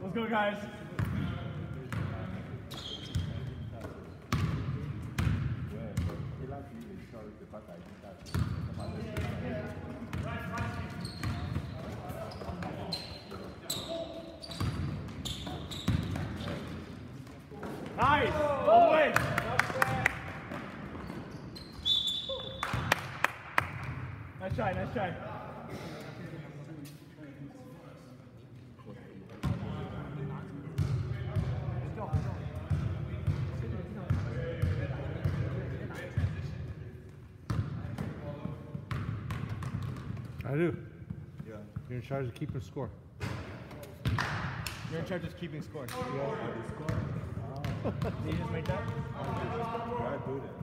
Let's go, guys. Nice. All the way. Nice try, nice try. I do. Yeah. You're in charge of keeping score. You're in charge of keeping score. Yeah. Score. Oh. Did you just make that? I do that.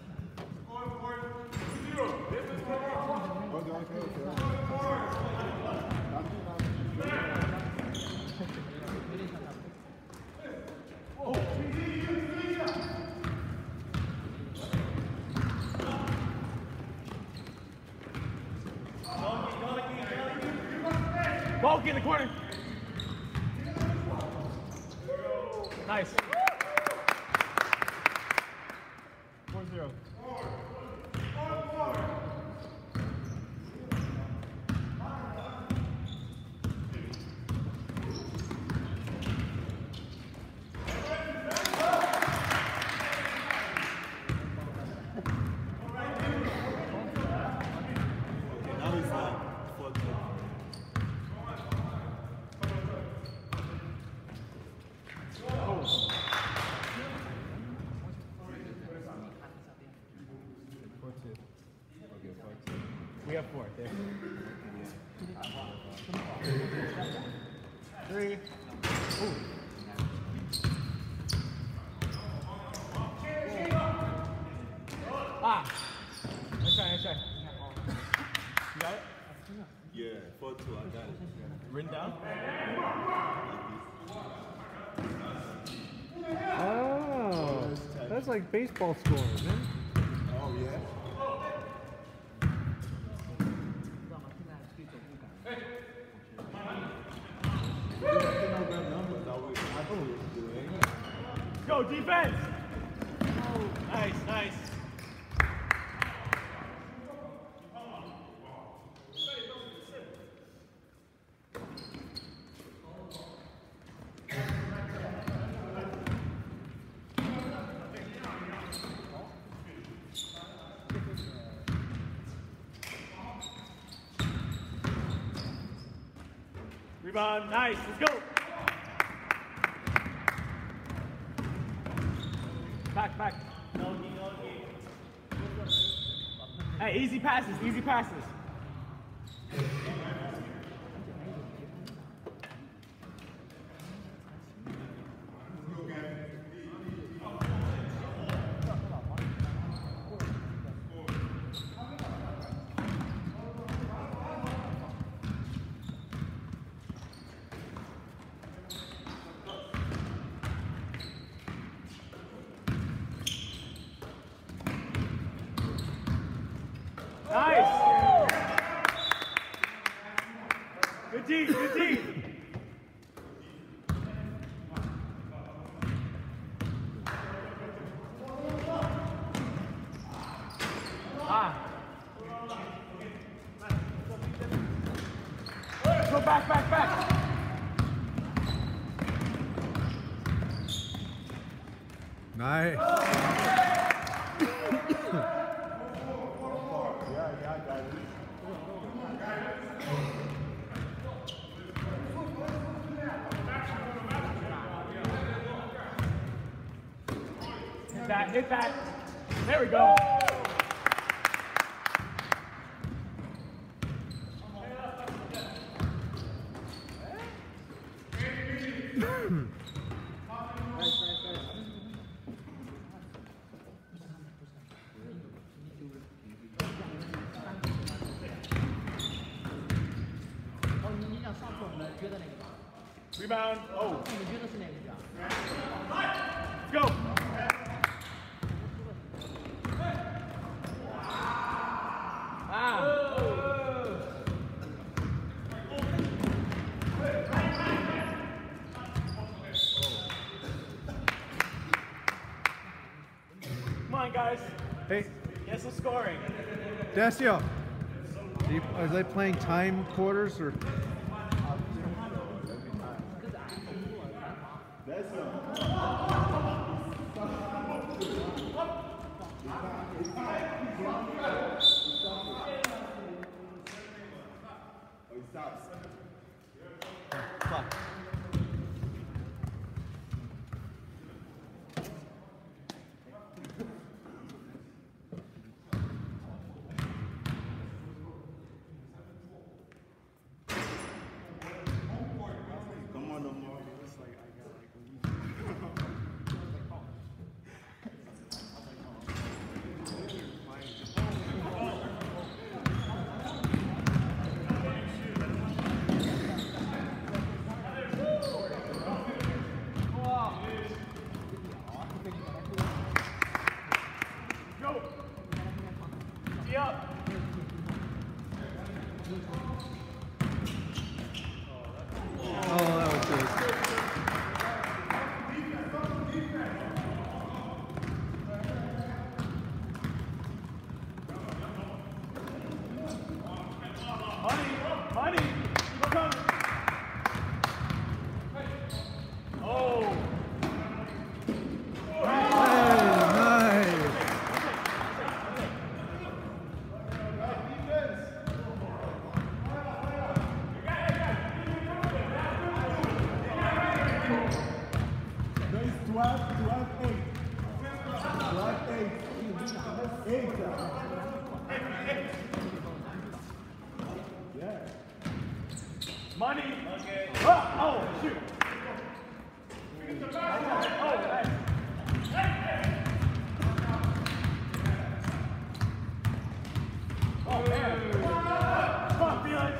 Ball in the corner. Nice. 4-0. We have 4 there. 3. Ooh. Ah! Nice try, nice try. You got it? Yeah, 4-2, I got it. Written down? Oh, that's like baseball scoring, man. Oh, yeah? Go, defense! Nice, nice. Rebound, nice, let's go. Back. Hey, easy passes, easy passes. Nice! Good team, good team! Ah! Go back! Nice. Hit that. There we go. Rebound. Oh. Go. Guys, Hey, guess the scoring. Decio. Are they playing time quarters or? Come on, no more. Go. Tee up. Oh, that was good. Money. Keep it coming. Oh. Hey, nice. Nice 12, 8. 8. Yeah. Money. Okay. Oh, shoot. Oh, nice. Oh, man. Come on, Felix.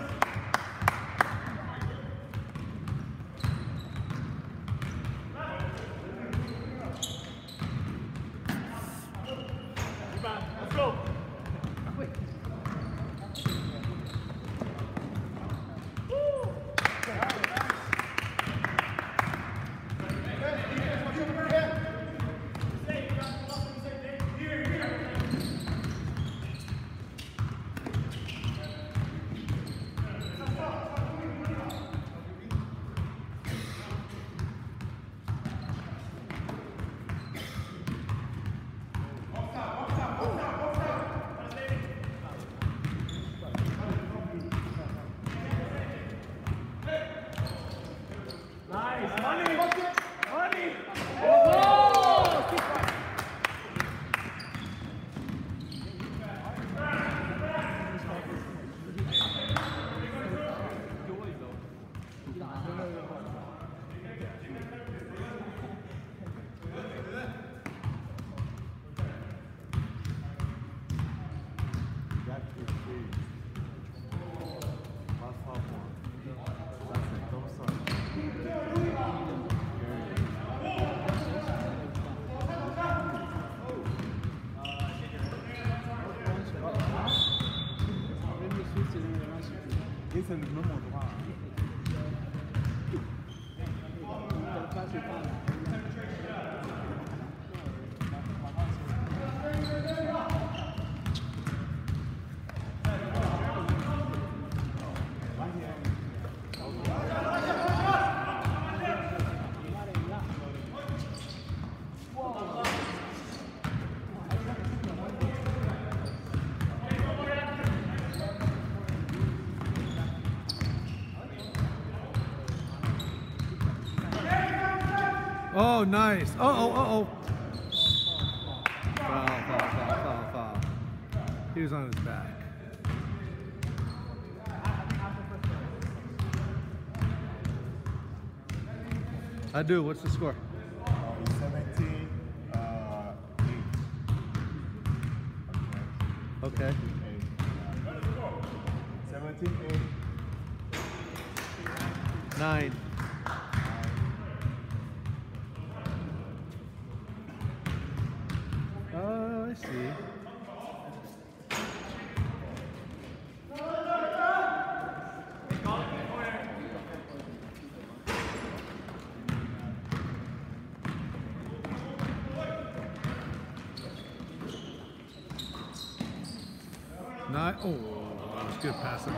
Rebound. Let's go. Nice. Money. Money. Et c'est le même endroit. Oh, nice. Uh-oh. Foul. He was on his back. I do. What's the score? 17, 8. Okay. 17, 8. 9. Oh, I see. Nice. Oh, that was good passing.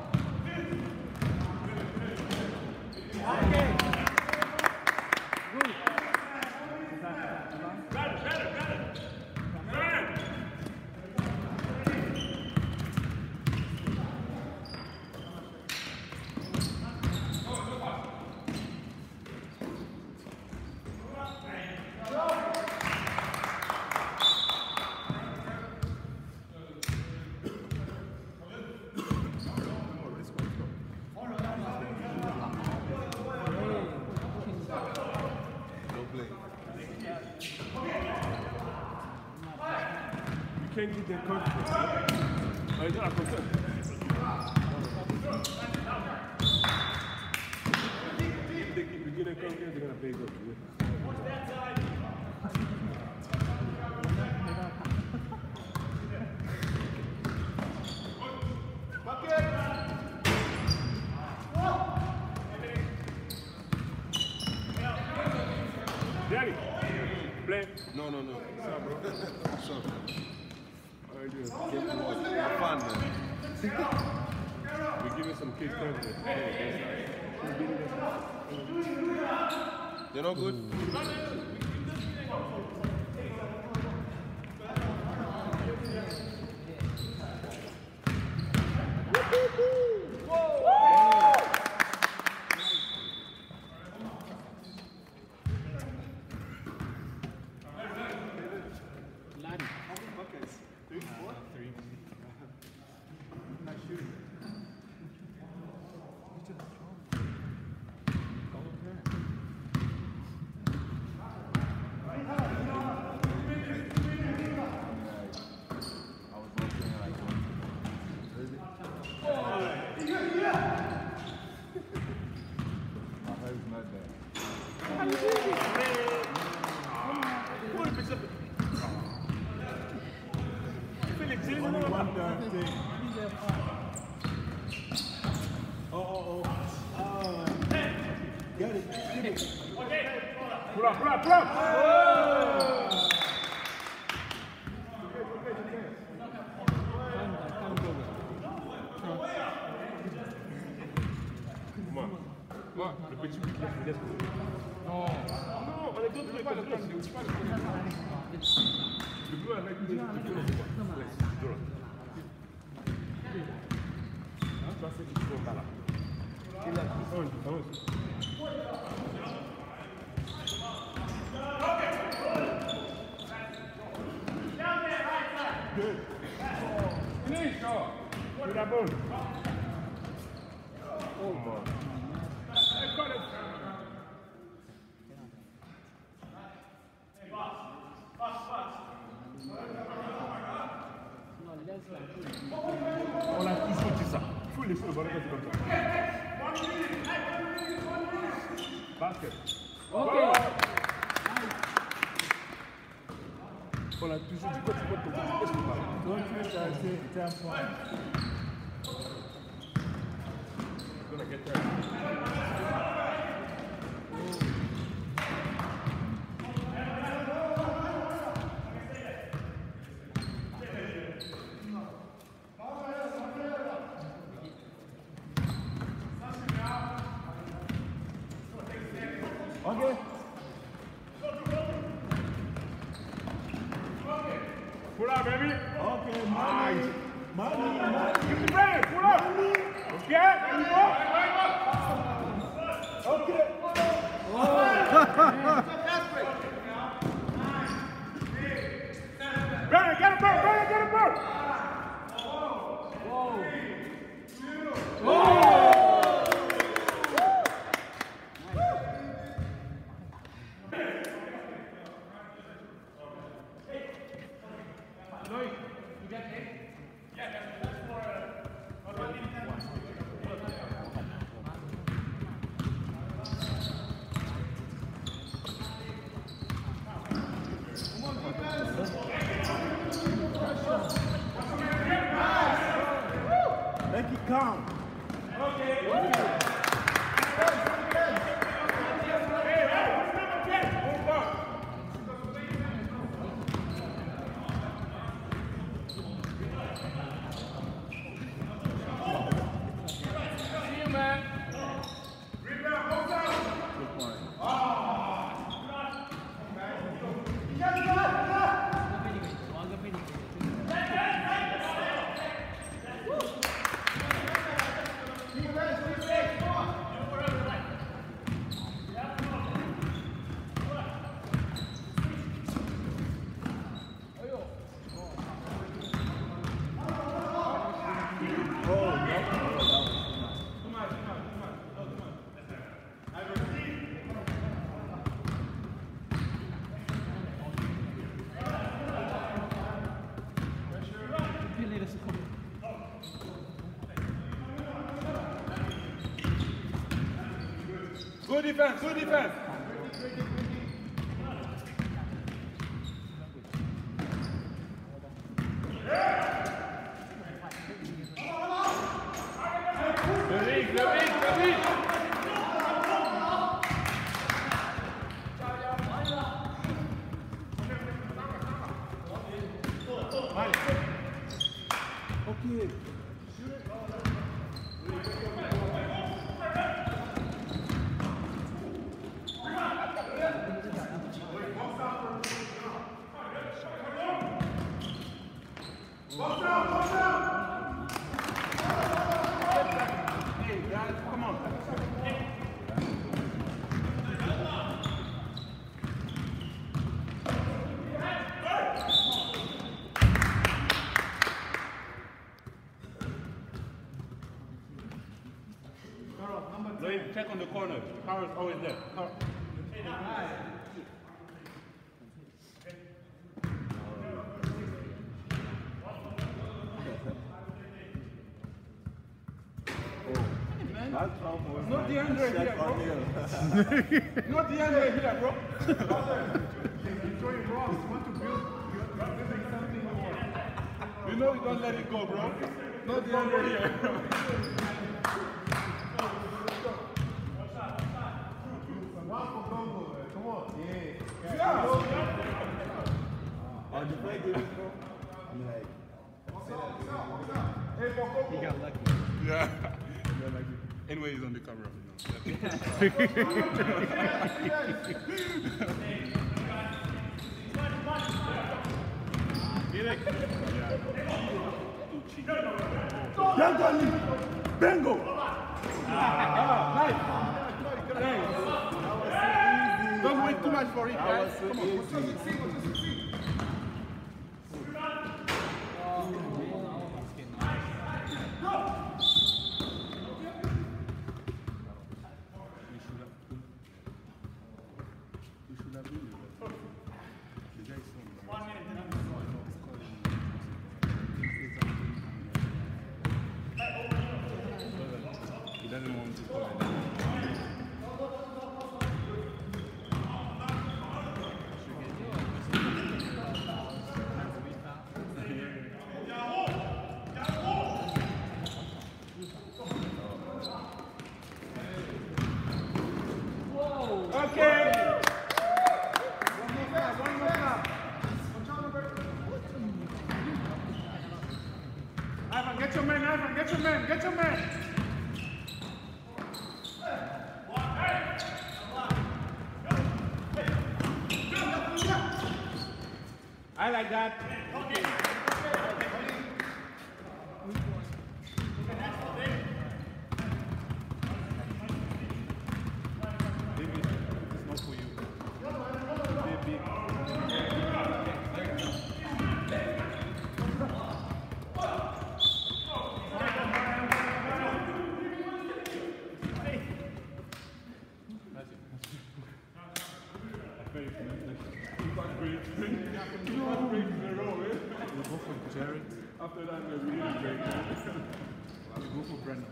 Can't get that confidence. Oh, it's not confident. If they keep beginning confidence, they're going to pay good. What's that side? Danny, play. No. What's up, bro? What's up, man? How you doing? Have fun, man. We're giving some kids confidence. They're not good? Get it. Pull up. Come on. Le petit but, laisse. Non, on est tous les pas. Le bleu avec le bleu. Ça, c'est du bon là. Il a Good. Finish, to the ball. Oh, man. I got it. On a tous sorti ça. Il faut laisser le ballon comme ça. Basket. Ok. On a toujours dit quoi tu peux te dire. Qu'est-ce que tu parles? Don't finish that. C'est un point. Gonna get there. Okay. Pull up, baby. Okay, money. Keep the brand. Pull up. Okay. There you go. Okay. Brandon, get a bird. Good defense, good defense. Okay. Hey, guys, come on. Wait, check on the corner. Carl's always there. Carl. Not the Andre here, bro. Not the Andre here, bro. He's going wrong. You want to build something more. You know you don't let it go, bro. Not the Andre here. Come on. Yeah. Oh, you played it before? I'm like, Hey, Boko. He got lucky. Yeah. Anyway, he's on the camera. Bingo! Nice! Don't wait too much for it, guys. Come on. He doesn't want to come in. Okay. One more clap. Ivan, get your man, Ivan, get your man, get your man. I like that. David, it's not for you. David. We'll go for Jared. After that, we're really great. We'll go for Brendan.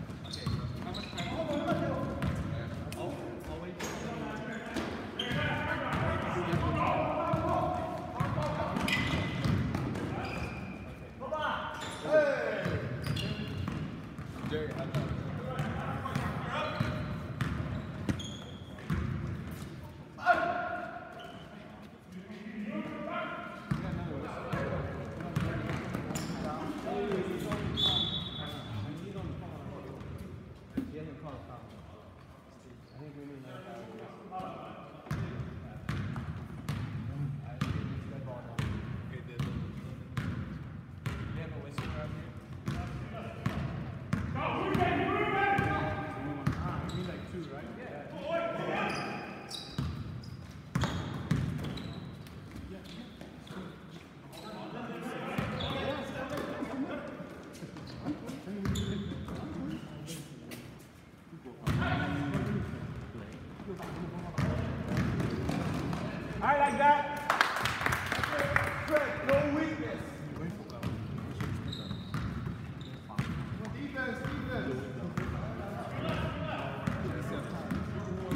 Jerry, I know. I like that. No weakness. Defense, defense.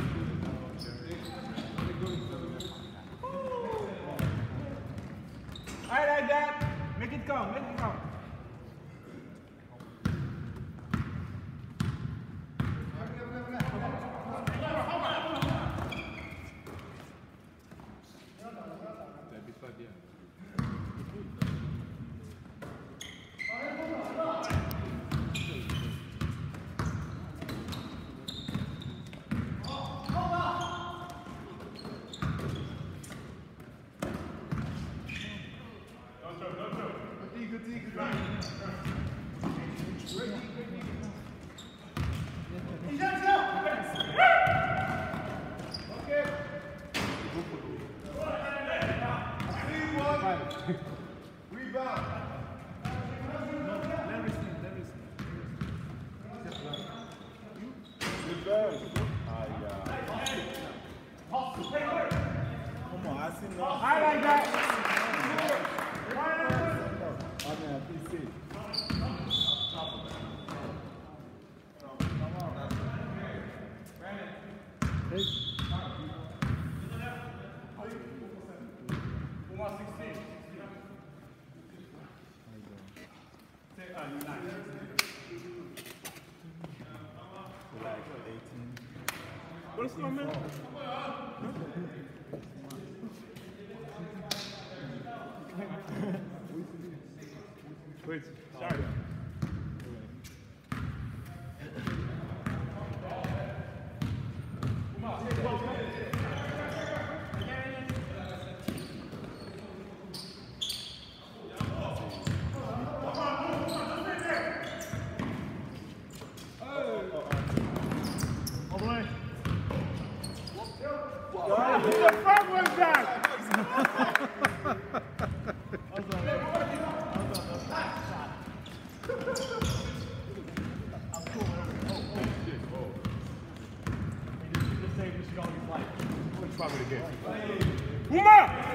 Come on, I see no. I like that. I mean, I can see. What is going on, man? Wait, sorry. Who the fuck was that? Try it again. Uma!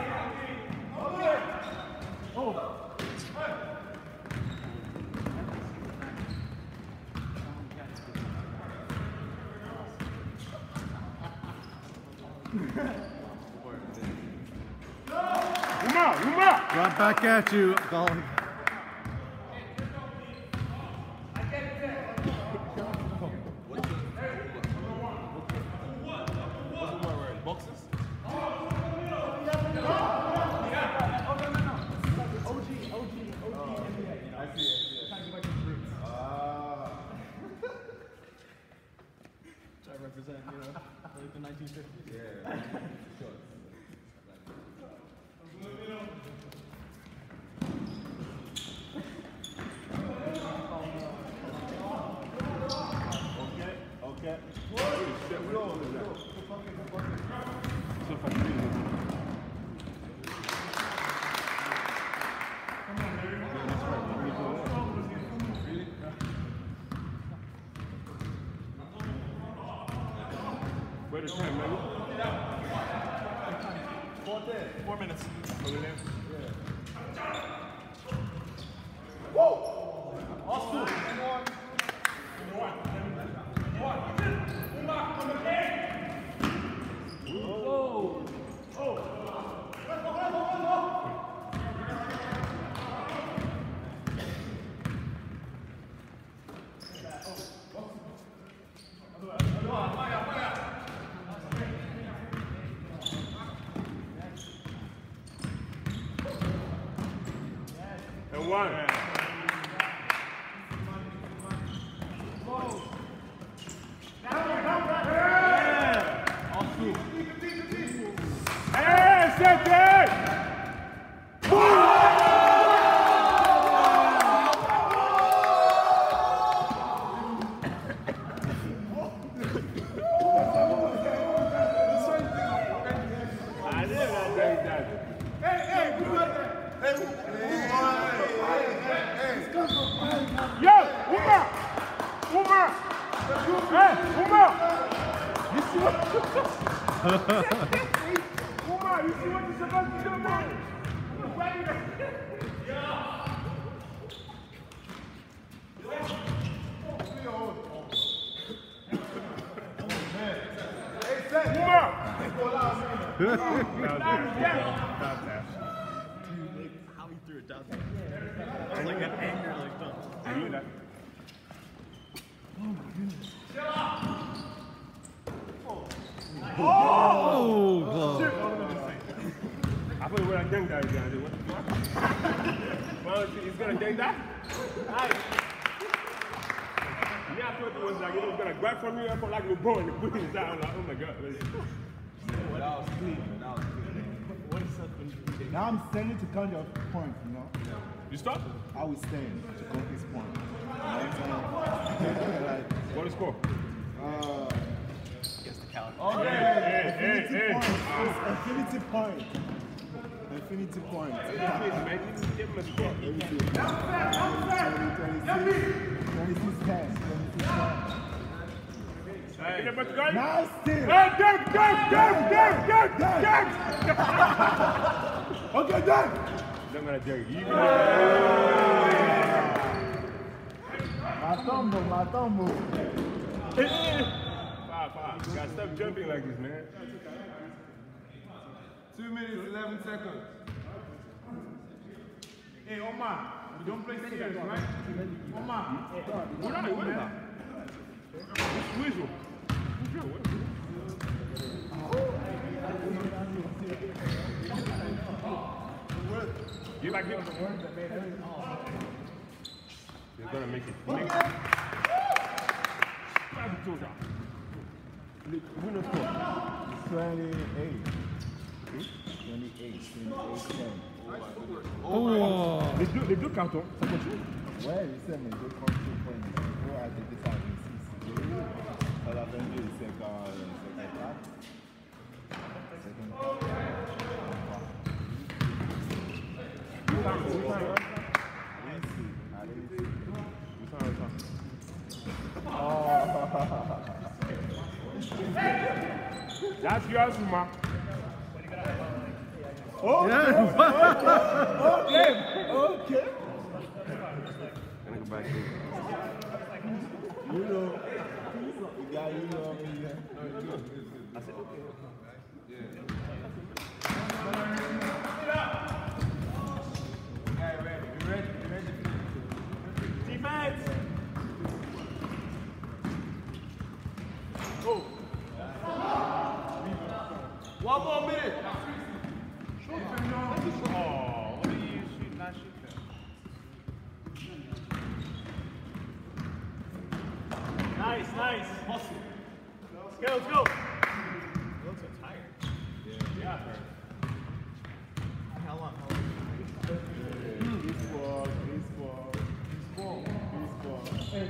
Uma! Right back at you, Colin. Boxes? Try to represent, you know, like the 1950s. Yeah. Okay. Wait a time, maybe. 4 minutes. Over there. And one. Hey, set that! I did not think that. Yo, Uma! Uma! Hey, Uma! You see what? Uma, you see what you're supposed to do, man? How he threw it down there. It was like an anger, like, I knew that. Oh, close. I thought we were gonna dunk that again. What the fuck? Well, he's gonna dunk that? Alright. Yeah, I thought it was like, he was gonna grab from you and for like LeBron and put it down. Like, oh my god. That was clean. That was clean. Now I'm standing to count your points, you know? You stop? I will stand to count his points. Like, What is the score? Guess the count. infinity points. It's infinity point. Infinity point. Man, you give him a score. 26, 10. 26, 10. Nasty. Hey, Dirk! Okay, Dirk. I'm gonna Dirk. You Matombo. Five. You gotta stop jumping like this, man. 2 minutes, 11 seconds. Hey, Omar, you don't play serious, right? Omar. What are you doing? Visual. Get back here. You're gonna make it. Winner score. 28. 10. Oh. Les deux cartons, ça continue. Ouais, je sais, mais je compte sur point. Il faut arrêter ça à 26. À la 22, c'est quand 54. That's yours, Uma. Okay. Yeah. Okay. Gonna go back here. You know, you got me. I said, okay. You ready? Defense! Go. 1 more minute. Oh, what do you shoot? Not shoot that. Nice. Hustle. Let's go. You look so tired. Yeah. How long? Baseball. Hey.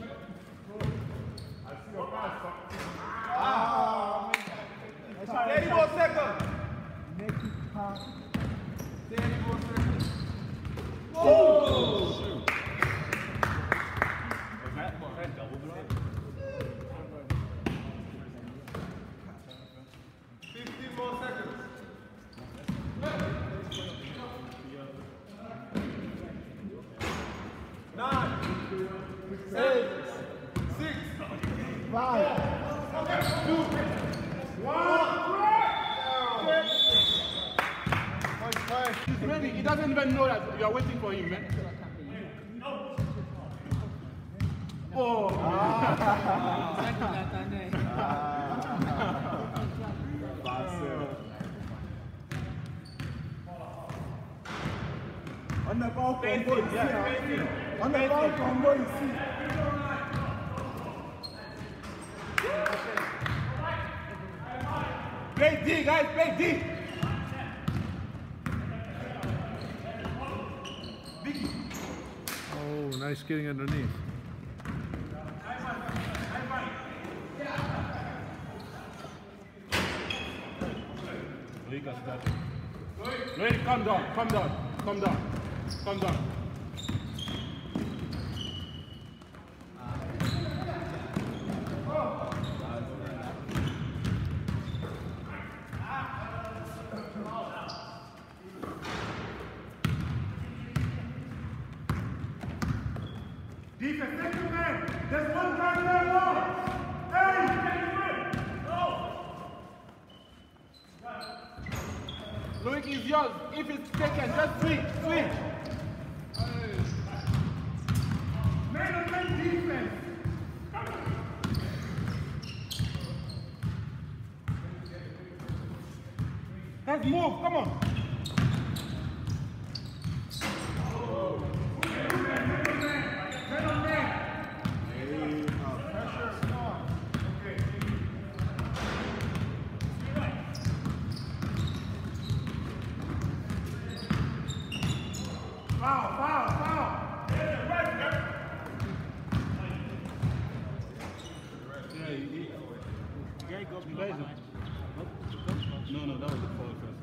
I see your pass. 30 more seconds. Make it pass. 30 more seconds. Oh! Was that double drop? 15 more seconds. 9, 8, 6, 5. 2, 1. He's ready. He doesn't even know that you are waiting for him, man. Oh! On n'a pas au combo ici. On n'a pas au combo ici. Play D, guys, play D! Oh, nice getting underneath. Ready, calm down. Defense, take your man. There's one guy there alone. Hey! Loic is yours. If it's taken, just switch. Man, play defense. Let's move, come on. No, that was the foul first.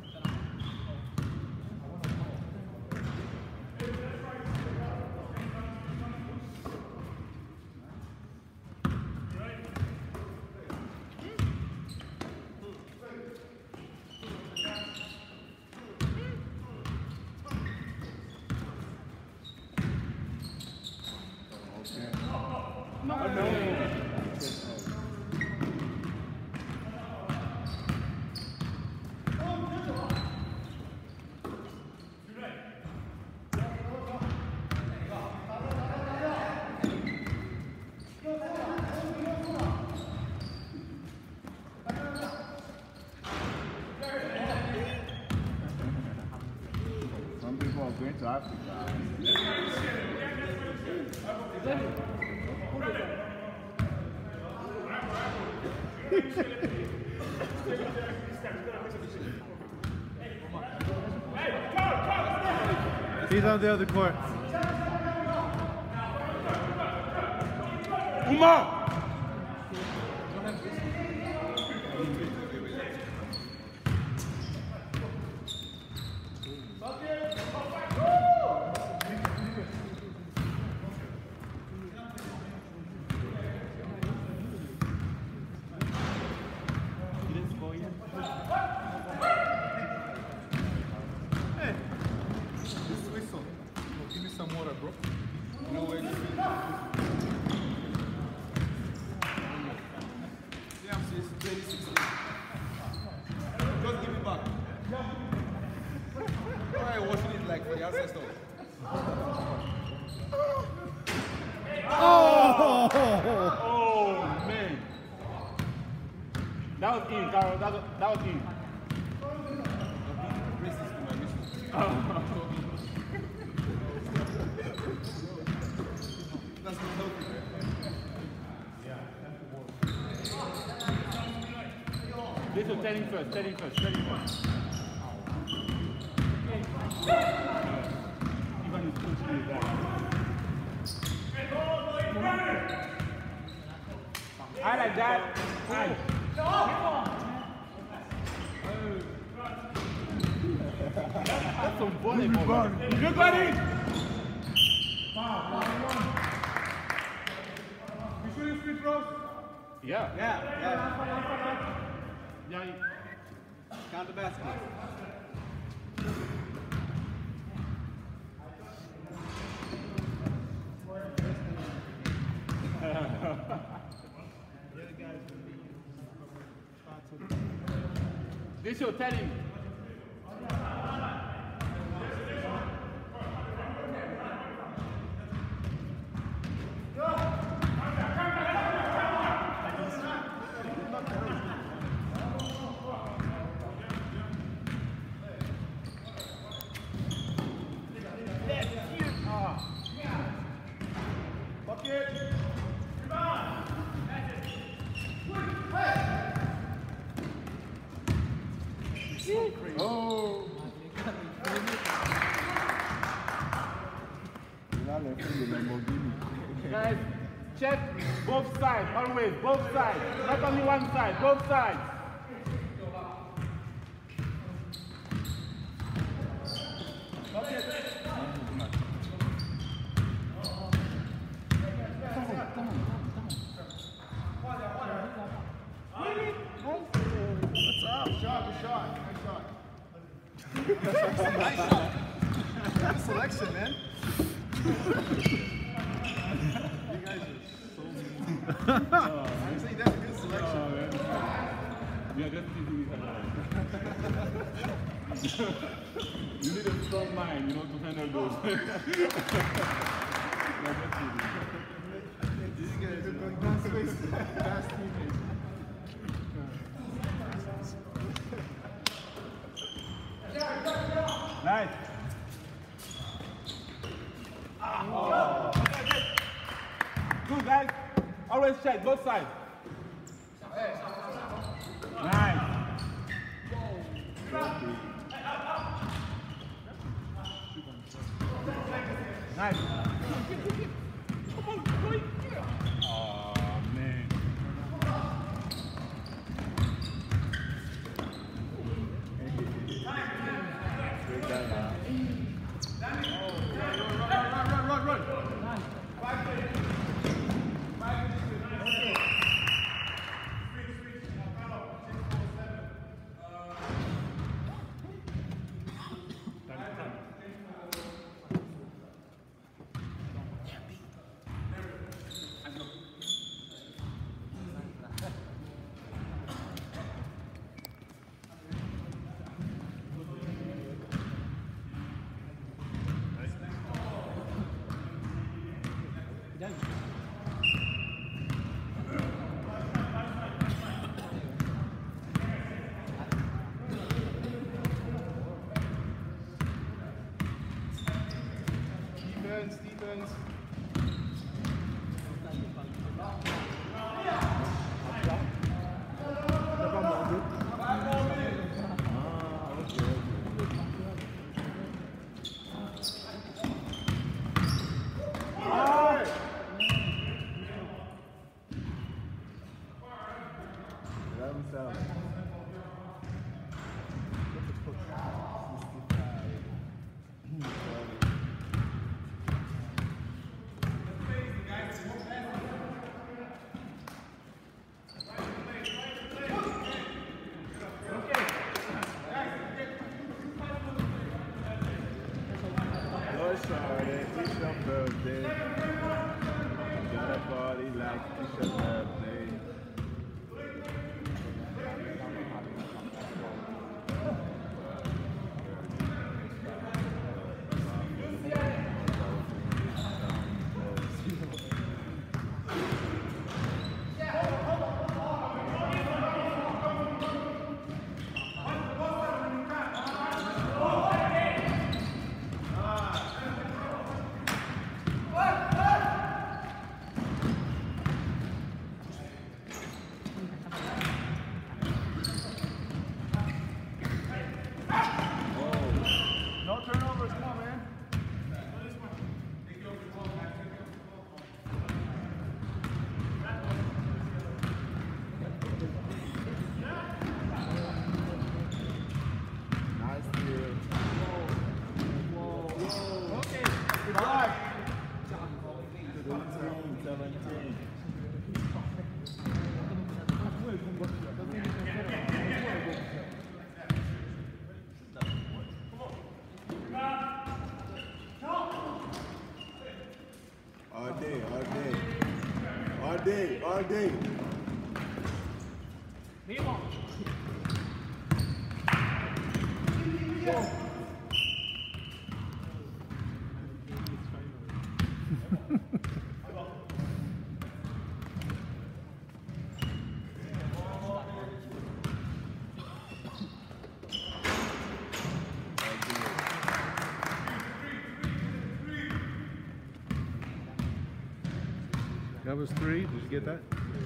went to Africa. He's on the other court. Uma! This whistle. Give me some water, bro. No way to feel. Yeah, since 2016. Just give it back. Why are you washing it like for the ancestors? Oh! Oh, man. That was in, Carol. That was in. Racist to my mission. That's not healthy. This will tell him first. Even his coach is that. I like that. That's some volleyball. You got it! You shooting free throws? Yeah. Yeah. Count the basket. This will tell him. Oh! Guys, check both sides, always, both sides. Not only one side, both sides. What's up? Shot. Nice shot. Good selection, man. You guys are so mean. I'm saying that's a good selection. Yeah, that's easy. You need a strong mind, you know, to handle those. These guys are going down space. Fast teammates. Nice. Good, guys. Always check both sides. Nice. Nice. Come on, boy. Oh, man. Run. 47. It's your birthday. Got a party like it's your birthday. No turnovers, come on, man. Nice deal. Okay, good luck. 17, 17. All day, all day. All day, all day. That was 3. Did you get that?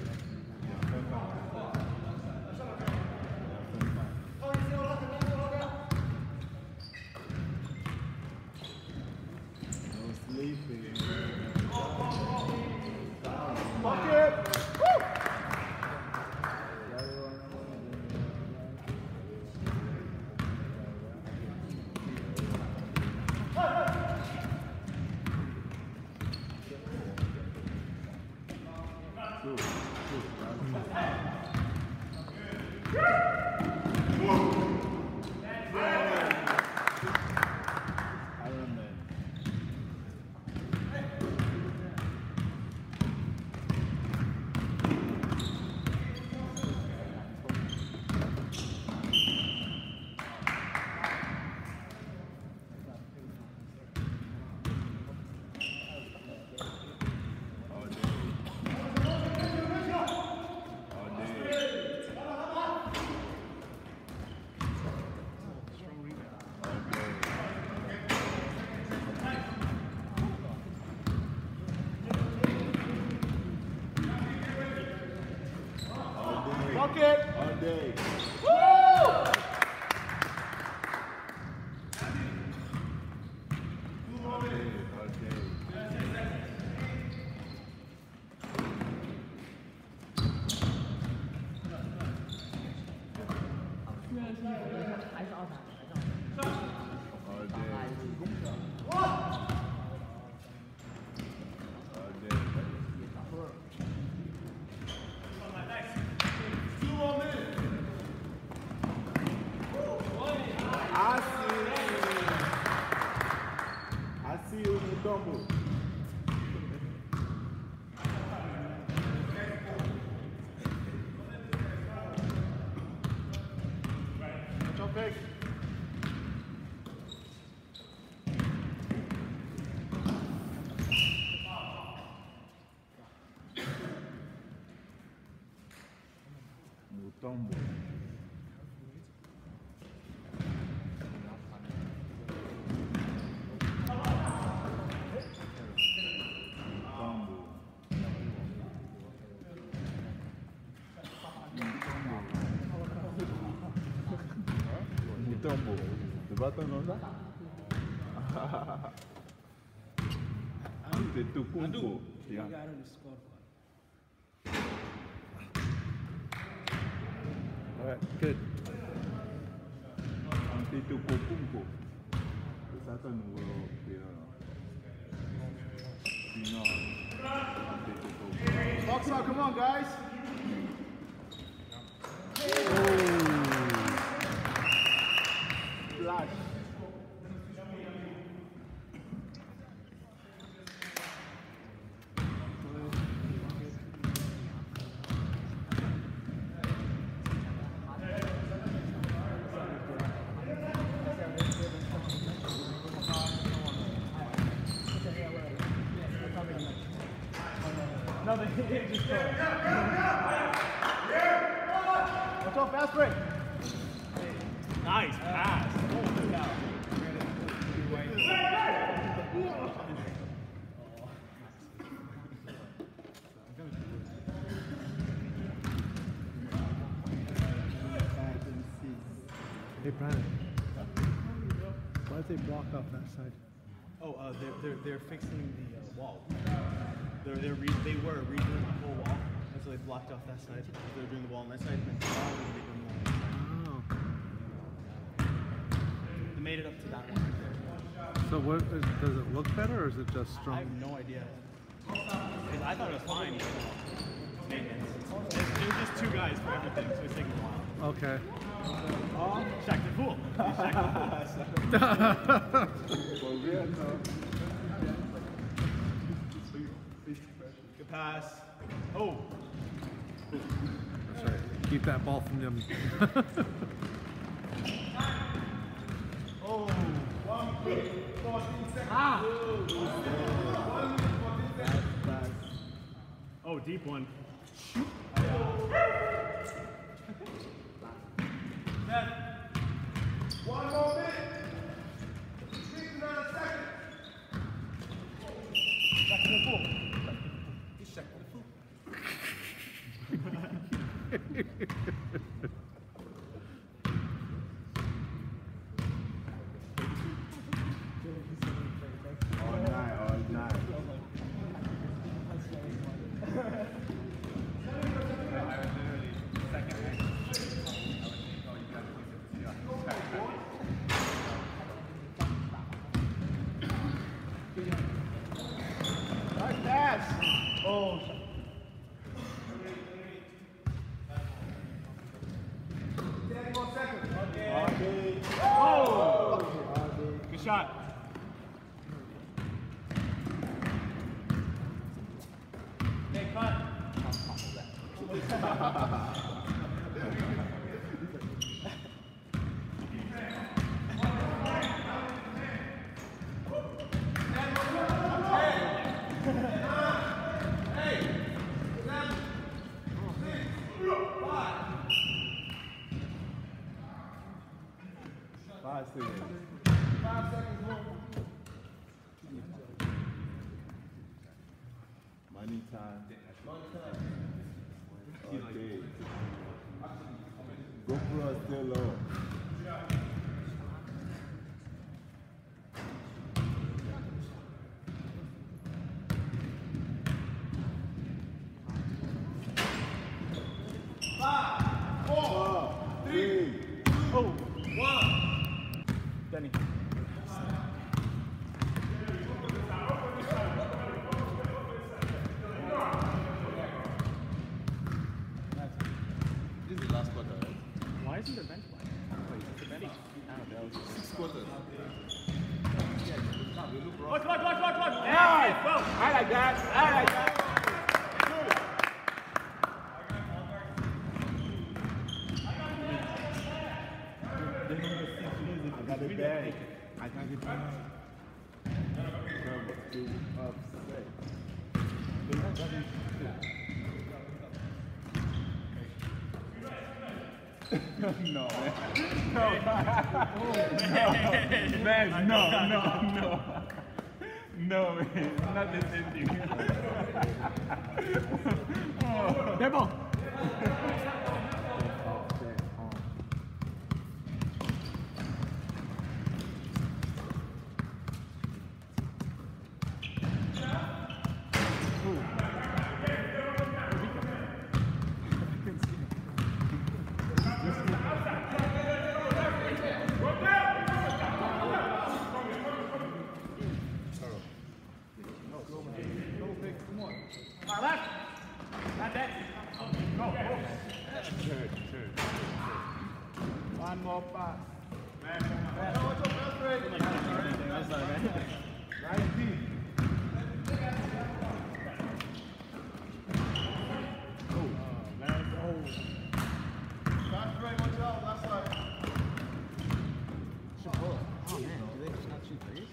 No sleeping. Bucket! Iron Man. All day. All day. Bucket! All day. All day. All day. All day. All day. I see you, Mutombo. Jump pick. Mutombo. Mutombo. The button on that? The Tukumbo. Yeah. right, good. Antetokounmpo. Esa un número Antetokounmpo. Box out, come on, guys. Flash. No, they just go. Watch out, fast break. Nice pass. Holy cow. Hey, Brandon. Why did they block off that side? Oh, they're fixing the wall. They were redoing the whole wall, and so they blocked off that side. They're doing the wall on that side, and then they're doing the wall on that side. Oh. They made it up to that one right there. So what does it look better, or is it just I strong? have no idea. Because I thought it was fine. Maintenance. It was just 2 guys for everything, so it's taking a while. Okay. Shaq the fool. Shaq the fool. Good pass. Oh. That's right. Keep that ball from them. Oh. Oh, deep one. One more minute. 69 seconds. Shaq the fool. All night. Nice pass. Oh. 10 more seconds. Good shot. Hey, cut. Five seconds. 5 seconds more. Money time. Okay. GoPro is still low. Denny. This is the last quarter, right? Why isn't there bench line? Wait, it's a bench. Six quarters. Watch. Nice! I like that. I got it back. I can't get back. No, man. Man, no. No, man. It's not the same thing. Debo. One more pass. That's not bad. Nice deep. Fast break, watch out, left side. Oh man, do they just not shoot threes?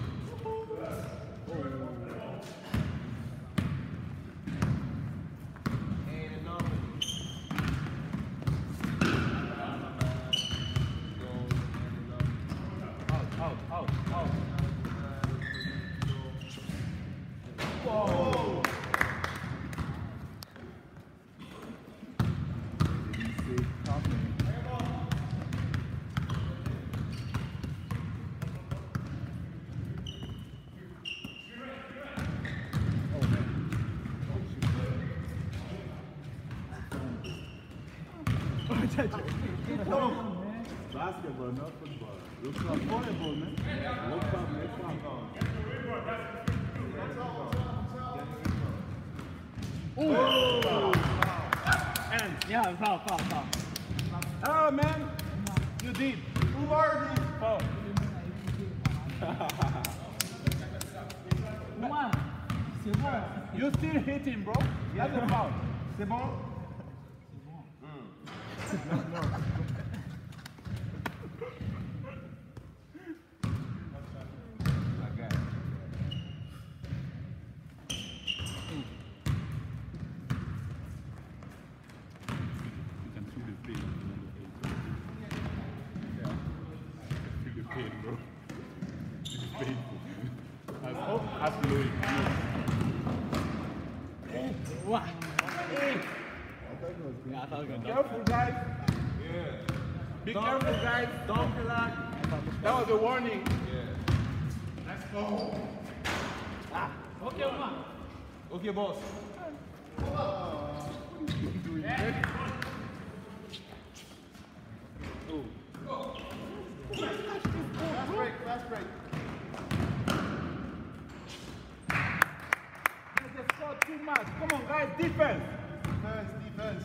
Basketball, not football. Look for volleyball, man. Look for And yeah, foul. Oh man, you did. Who are these? Foul. You still hitting, bro. That's a foul. C'est bon? No. What? Yeah, I thought it was good. Careful, guys. Yeah. Be careful, guys. Don't relax. That was a warning. Let's go. Okay, Omar. Okay, boss. Fast break. They scored too much. Come on, guys. Defense. Defense.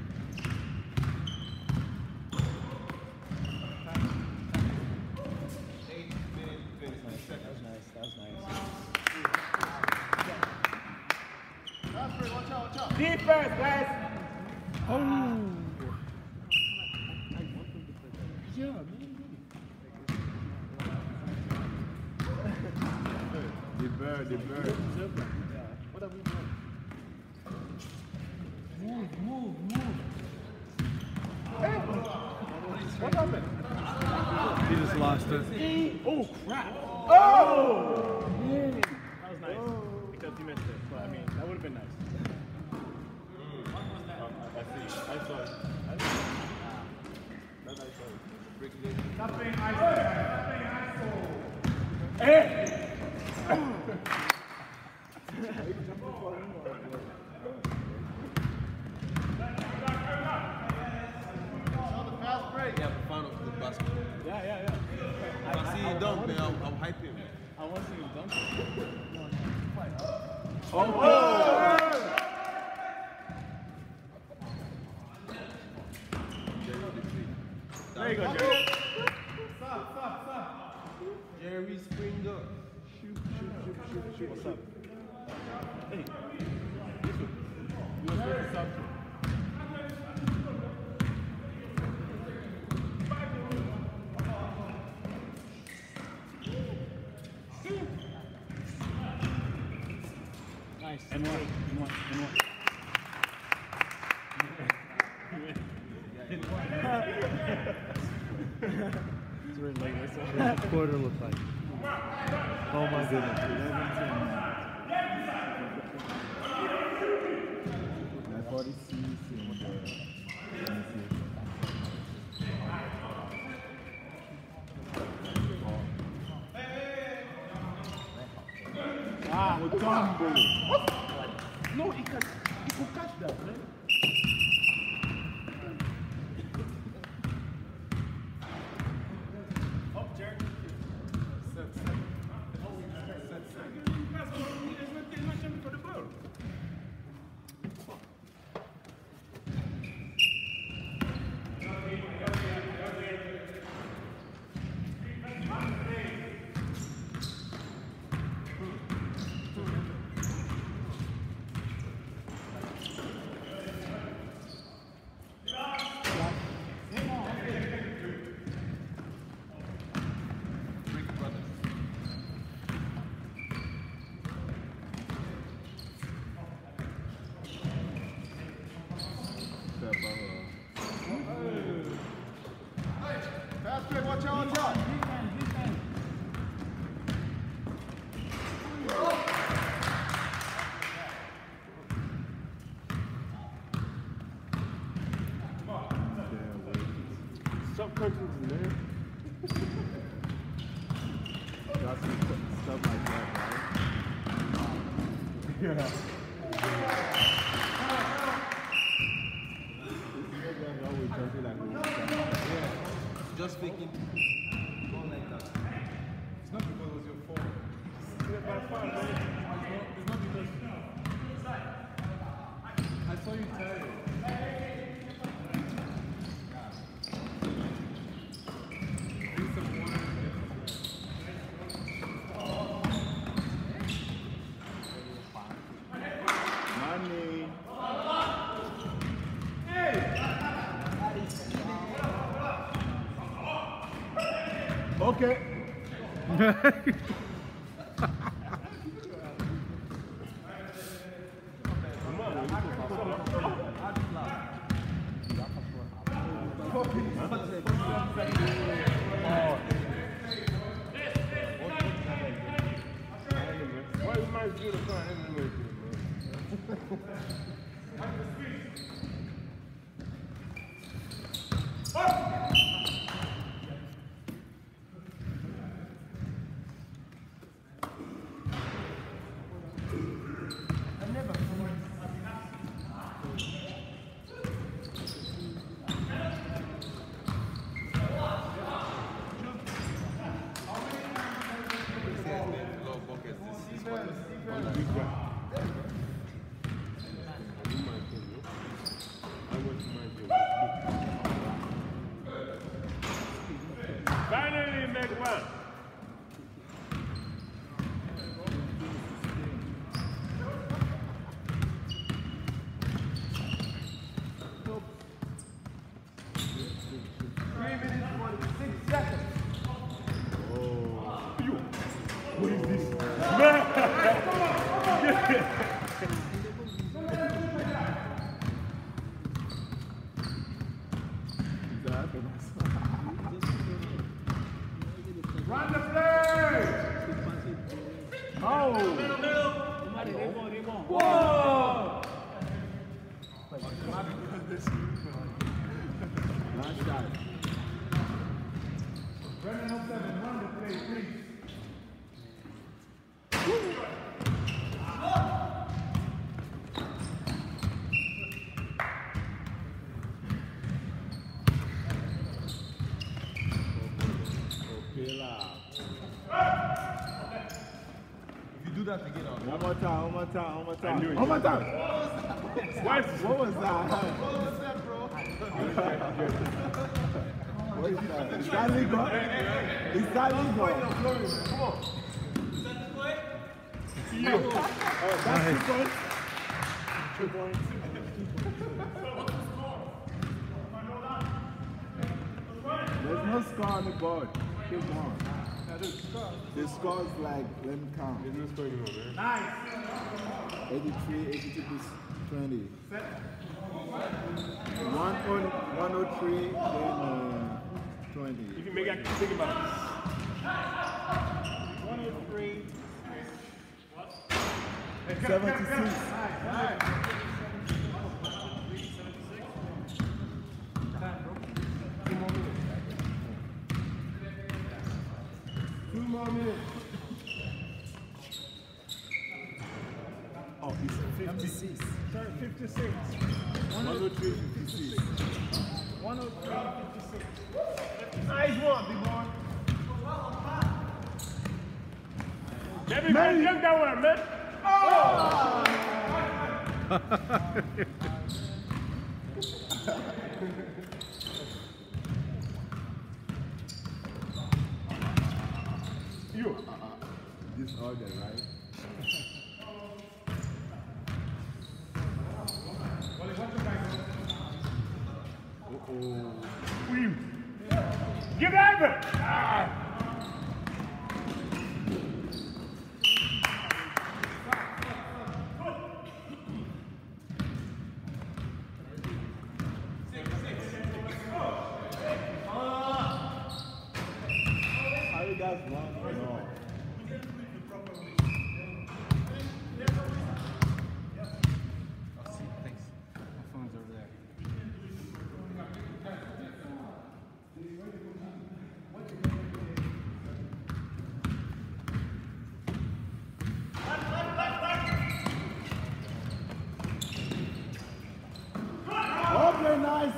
8 minutes, 20 seconds. That was nice. Fast break. Watch out. Defense, guys. the bird. What have we done? Move. What happened? He just lost it. Oh crap! Oh! That was nice. Because he missed it. But I mean, that would have been nice. I saw it. Stop playing ISO. Hey! Fast break. Yeah, I'm a fan of the basketball. Yeah. If I see him dunk, man, I'll hype him. I want to see him dunk. There you go, Jerry. Stop. Jerry Springer. Shoot. What's up? Hey. This one. You want to stop? Nice. And one. It's really late. What does the quarter look like? Oh my goodness. 46 in Mutombo. No, he could catch that, man. Up, Jerry. Set. He's not jumping for the ball. straight, watch out, watch out. Stop punching in there. Got some stuff like that, right? Yeah. Always jumping like Just faking. Not like that. It's not because it was your fault. It's not because. I saw you tired. Drink some water. money. Okay. Why is my dude trying anyway? Finally make one. Run the play! Oh! Whoa! Nice shot. Brendan 07, run the play, please. Okay, lah. If you do that again, I'll One more time, one more time, one more time. knew it. One more time. What? What was that? What is that? Is that legal? Is that legal? Come on. Oh, that's 2 points. 2 points. There's no score on the board. Keep on. The score is like, let me count. There's no score anymore, man. 83, 82 plus 20. 103, then 20. If you make it, think about it. 103. 76. Two more minutes. Oh, it's 56. 56. 103, 56. 103, 56. Nice one, big boy. Everybody jump that one, man. You. This order, right? You. Give over.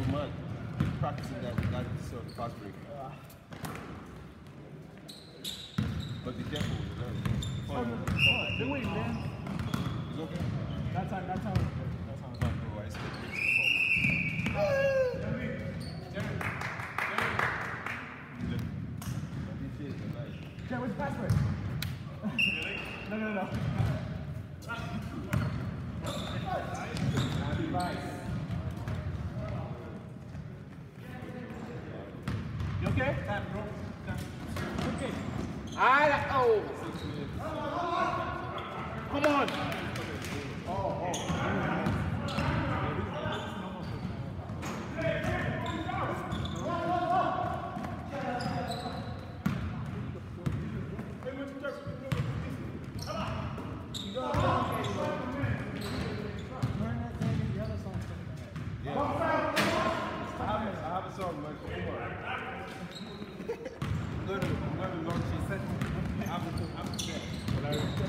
Good man. Keep practicing that sort of fast break. But be careful. Wait, man. It's okay? That time. Bro, I expect this to Okay, where's the password? No. You okay? Time, bro. Okay. Oh! Come on! I have a song, man. Come on. I'm going to launch a set. I'm set. I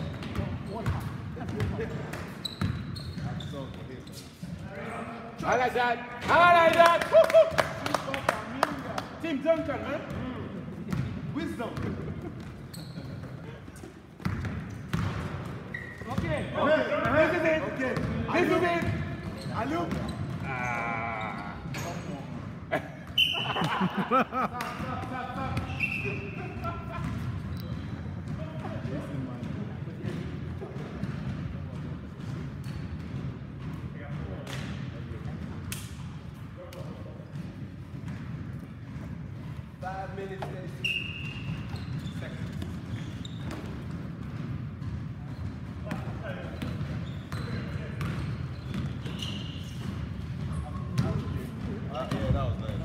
have a song for him. I like that! Woo-hoo. Team Duncan, man. Wisdom. Okay. This is it. This is it. Hello. Yeah, that was nice.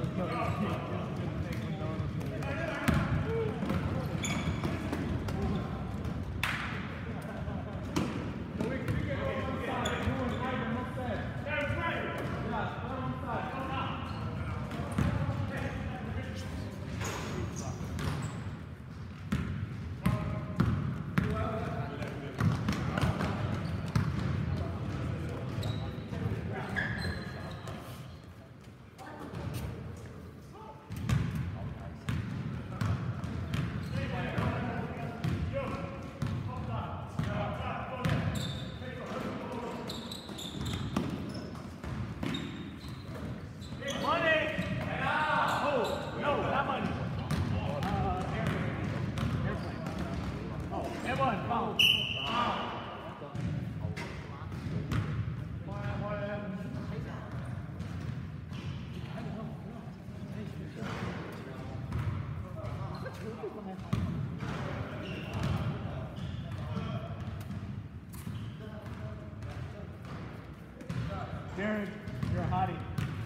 Darren, you're a hottie.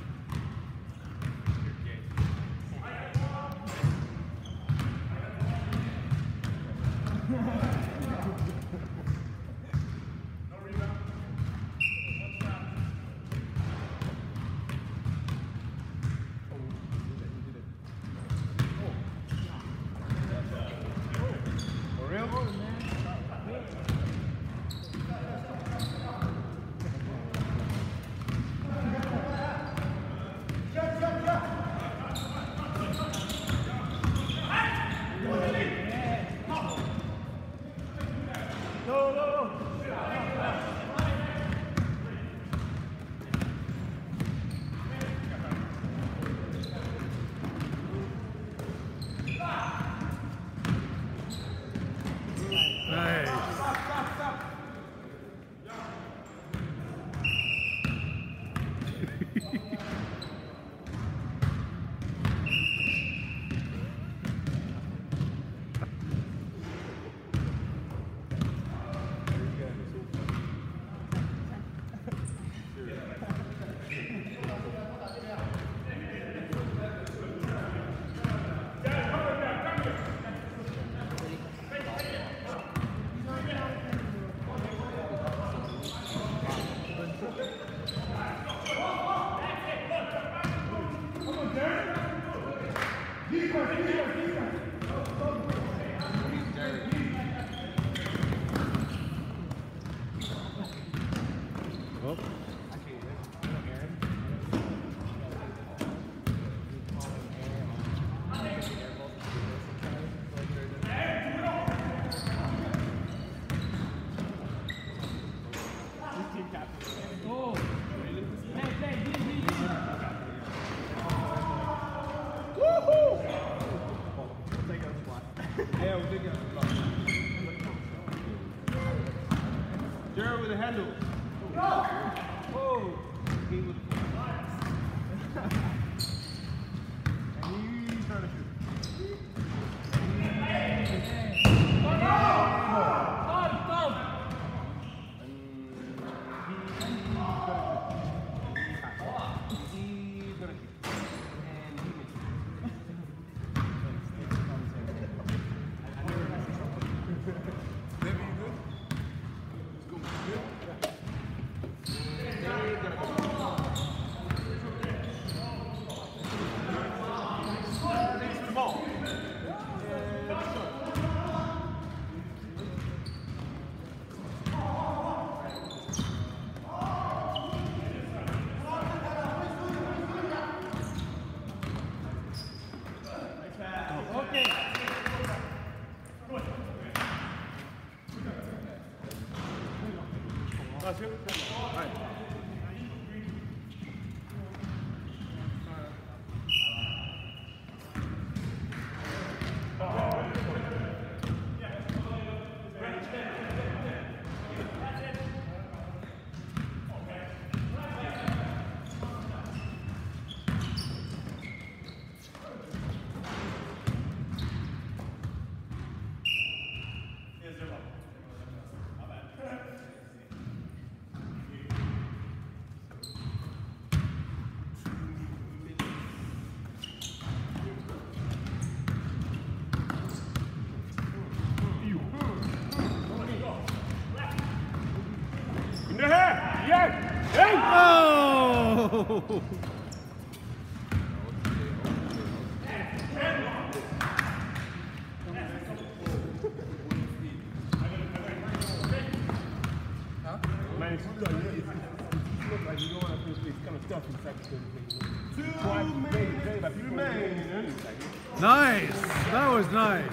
For real? Yeah, we'll take it. Jared with the handle. Oh! He was. And he's trying to shoot. Oh! Man, it's look like you don't want to play. It's kind of tough inside the thing. Nice. That was nice.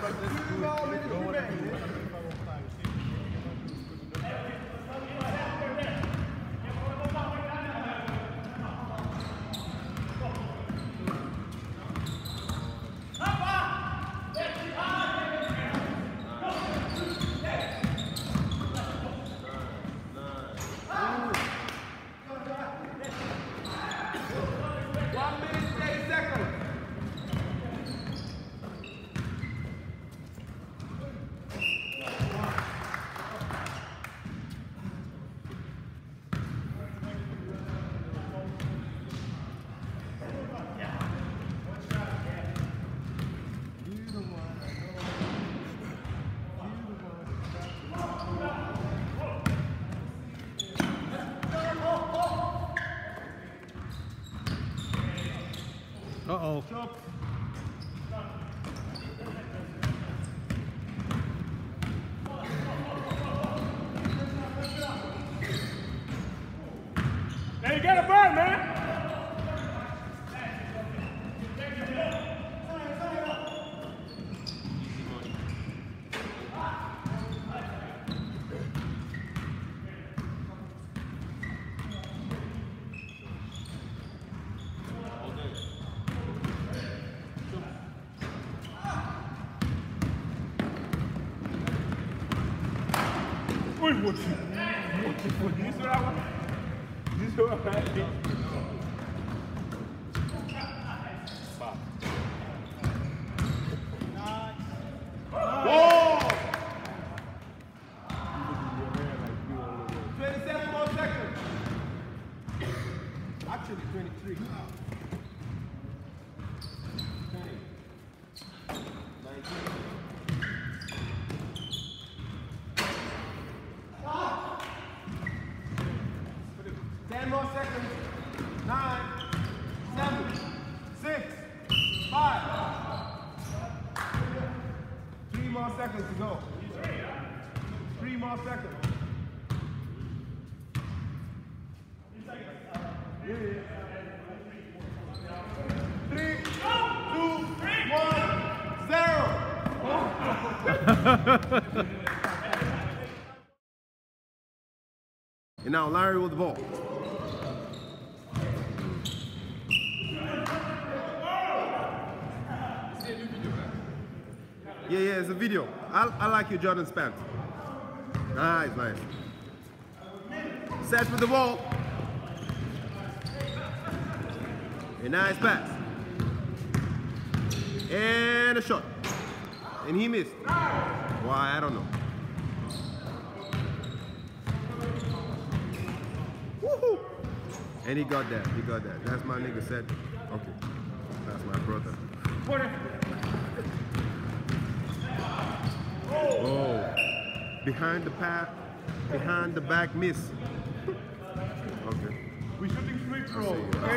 Uh-oh. Hey, you got a bird, man! Wait, what you? This is what I want. This is what I think. Whoa! 27 more seconds. Actually, 23. 20. 19. 10 more seconds. 9, 7, 6, 5. 3 more seconds to go. 3 more seconds. Yeah. 3, 2, 1, 0. now Larry with the ball. Yeah, it's a video. I like your Jordan pants. Nice. Set with the ball. A nice pass. And a shot. And he missed. Why? I don't know. Woohoo! And he got that. That's my nigga set. Okay. That's my brother. Oh. Behind the back miss. Okay. We're shooting free throw, I see.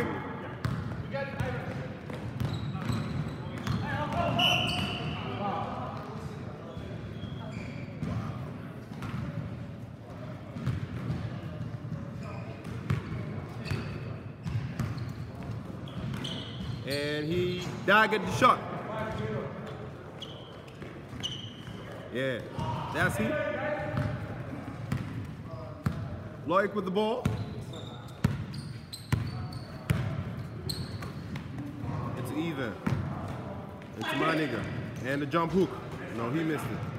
And he daggered the shot. Yeah, that's he. Loic with the ball. It's even. It's my nigga. And the jump hook. No, he missed it.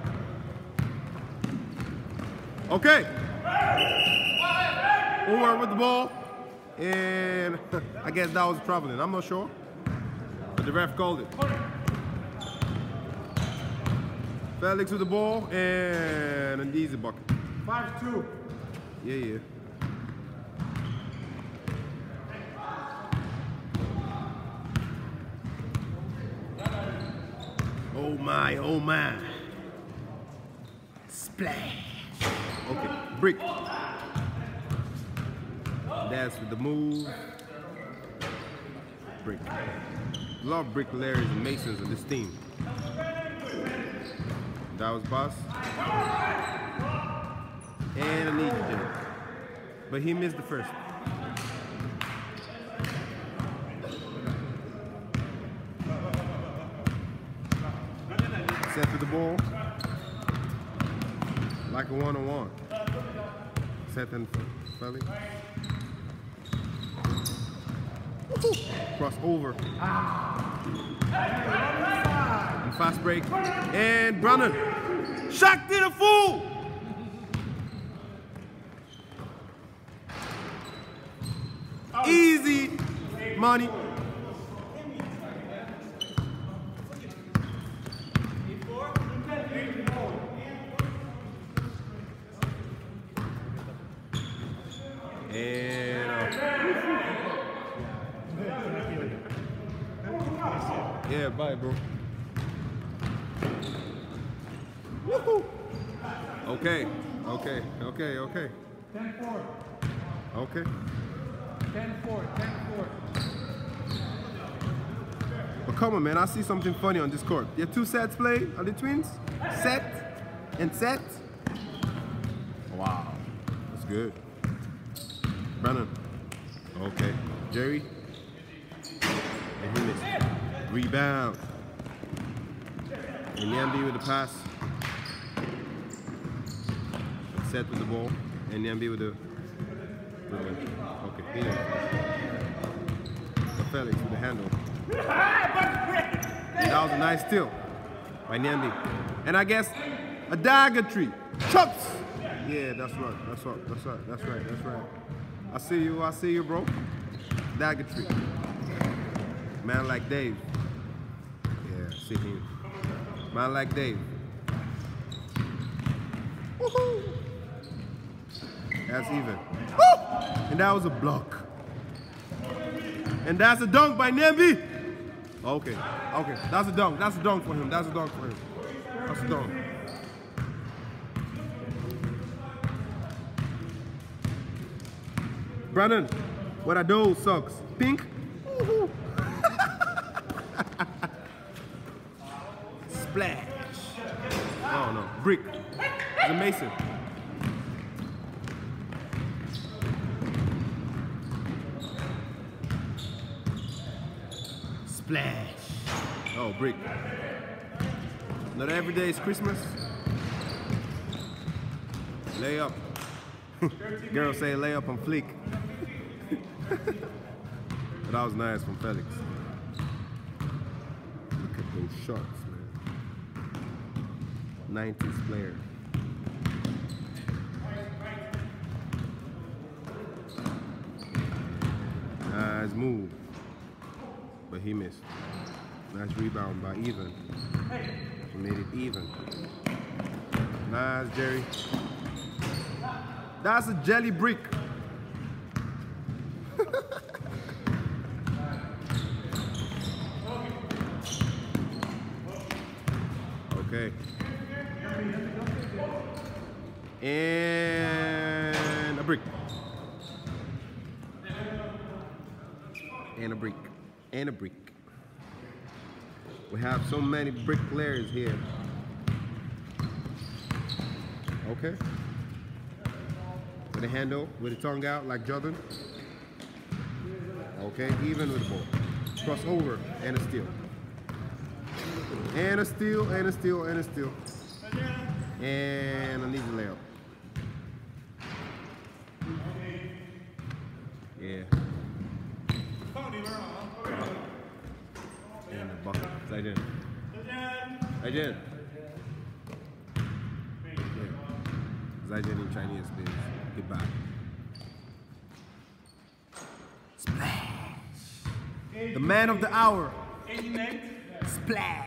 Okay. Umar with the ball. And I guess that was traveling. I'm not sure. But the ref called it. Felix with the ball and an easy bucket. 5-2. Yeah. Oh my. Splash. Okay, brick. That's with the move. Brick. Love bricklayers and masons in this team. That was Boss. And an easy jump. But he missed the first. Set to the ball. Like a one-on-one. Set and Felix. Cross over. And fast break. And Brannan. Shakti the fool! Easy money. And yeah, bye, bro. Woohoo! Okay. 10-4. Okay. 10-4. But come on, man, I see something funny on this court. You have two sets played on the Twins? Set and set? Wow, that's good. Brennan. Okay. Jerry. And he missed. Rebound. And Yambi with the pass. Set with the ball. And Yambi with the... Okay, he didn't. Felix with the handle. And that was a nice steal by Nyambi. And I guess a dagger tree. Chops! Yeah, that's right. I see you, bro. Dagger tree. Man like Dave. Yeah, see him. Man like Dave. Woohoo! That's even. Woo! And that was a block. And that's a dunk by Nyambi. Okay. That's a dunk for him. That's a dunk. Brandon, what are those socks? Pink? Splash. Oh no, brick. It's a mason. Splash. Oh, brick. Not every day is Christmas. Lay up. Girl say layup on fleek. But that was nice from Felix. Look at those shots, man. 90s player. Nice move. But he missed. Nice rebound by Even. He made it even. Nice, Jerry. That's a jelly brick. Okay. And a brick. And a brick. And a brick. We have so many brick players here. Okay. With a handle, with a tongue out like Jordan. Okay, even with the ball. Cross over and a steal. And a steal, and a steal, and a steal. And an easy layup. Yeah. And the bucket. Zaijian. Zaijian. Zaijian in Chinese means goodbye. Splash. The man of the hour. Splash.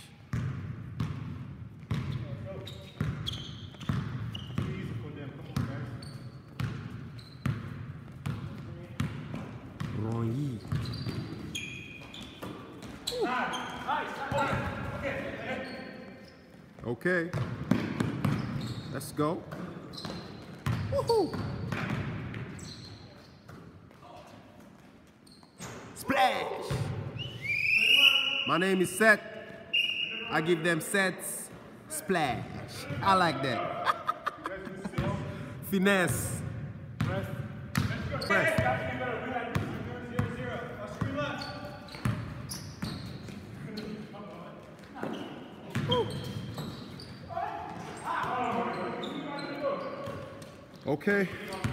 Ronyi. Okay. Let's go. Woohoo! Splash! My name is Seth. I give them sets. Splash. I like that. Finesse. Press. Woo. Okay.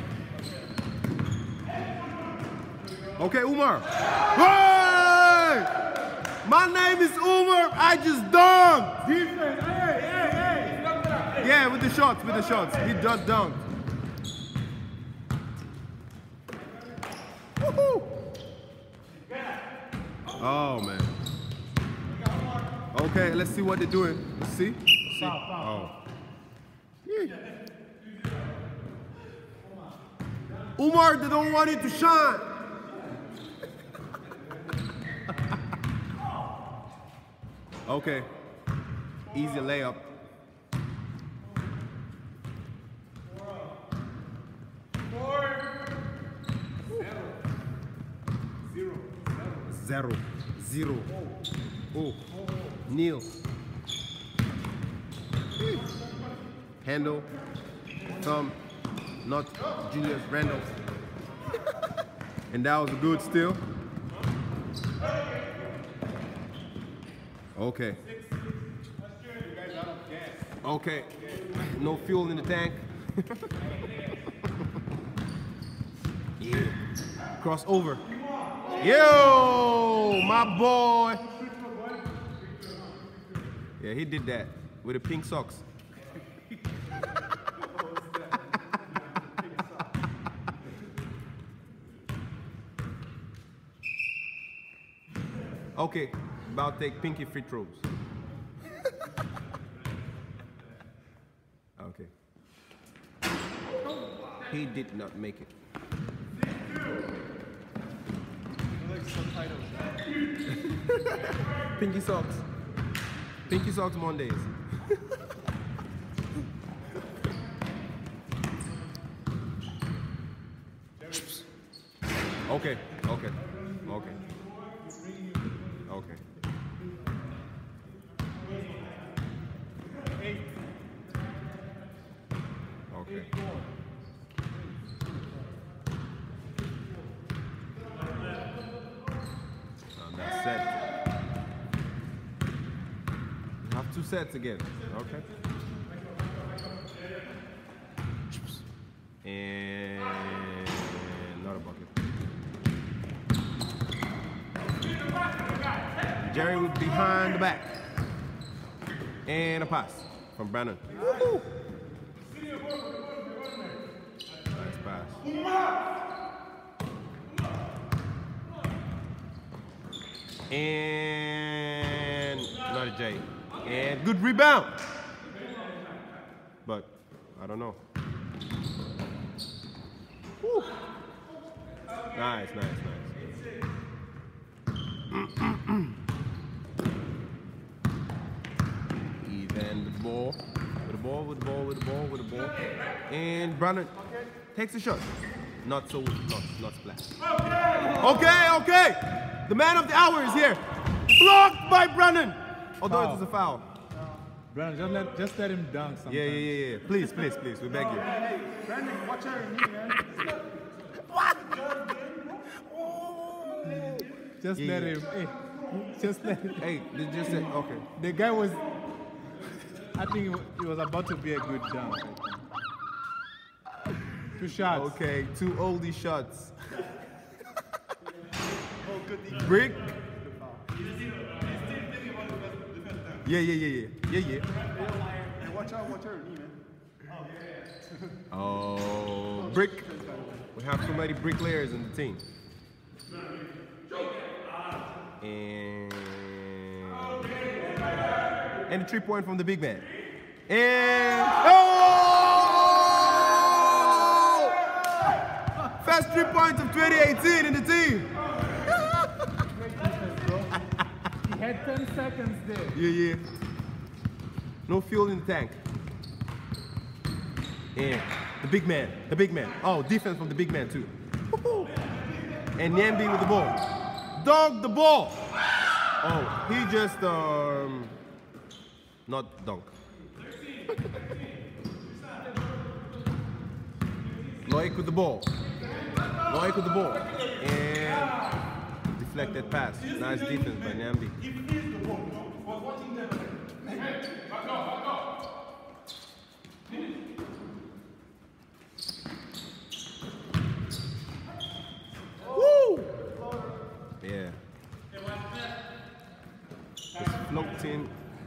Okay, Umar. Hey! My name is Umar. I just dunked. Defense. Hey. Yeah, with the shots, with the shots. He just dunked. Woohoo! Oh, man. Okay, let's see what they're doing. Let's see. Oh. Yeah. Umar, they don't want it to shine. Okay. Easy layup. Zero. Oh. Kneel. Handle. Thumb. Not Julius Randle. And that was a good steal. Okay. Okay. No fuel in the tank. Yeah. Cross over. Yo, my boy. Yeah, he did that with the pink socks. Okay, about take pinky free throws. Okay. He did not make it. Pinky socks. Pinky socks Mondays. Okay. That's set. You have 2 sets again. Okay. And not a bucket. Jerry with behind the back. And a pass from Brandon. Woo-hoo. Nice pass. And another J. And good rebound. But I don't know. Woo. Nice, nice, nice. Even with the ball. With the ball, with the ball, with the ball, with the ball. And Brandon takes a shot. Not so, not splash. Okay, okay. The man of the hour is here. Blocked by Brandon. Although it is a foul. Brandon, just let him dunk sometimes. Yeah. Please, please, please. We beg you. Hey, Brandon, watch out in here, man. Just let him. Hey, just let him. Hey, they just said, okay. The guy was. I think it was about to be a good dunk. 2 shots. Okay, 2 oldie shots. Brick. Yeah. Hey, watch out in here, man. Oh, brick. We have so many bricklayers in the team. And a 3-point from the big man. And oh! First 3 points of 2018 in the team. He had 10 seconds there. Yeah. No fuel in the tank. And the big man. Oh, defense from the big man too. And Nyambi with the ball. Dunk the ball. Oh, he just not dunk. Loic with the ball. And deflected pass. Nice defense by Nyambi. Woo! Yeah. Just floating.